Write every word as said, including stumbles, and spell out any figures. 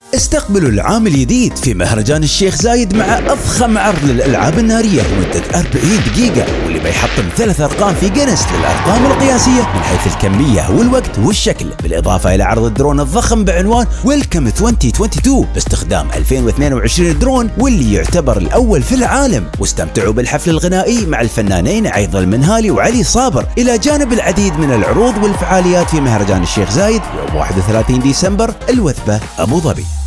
استقبلوا العام الجديد في مهرجان الشيخ زايد مع أفخم عرض للألعاب النارية لمدة أربعين دقيقة، واللي بيحطم ثلاث أرقام في جينيس للأرقام القياسية من حيث الكمية والوقت والشكل، بالإضافة إلى عرض الدرون الضخم بعنوان ويلكم ألفين واثنين وعشرين باستخدام ألفين واثنين وعشرين درون، واللي يعتبر الأول في العالم. واستمتعوا بالحفل الغنائي مع الفنانين عيض المنهالي وعلي صابر، إلى جانب العديد من العروض والفعاليات في مهرجان الشيخ زايد يوم واحد وثلاثين ديسمبر الوثبة أبو ظبي.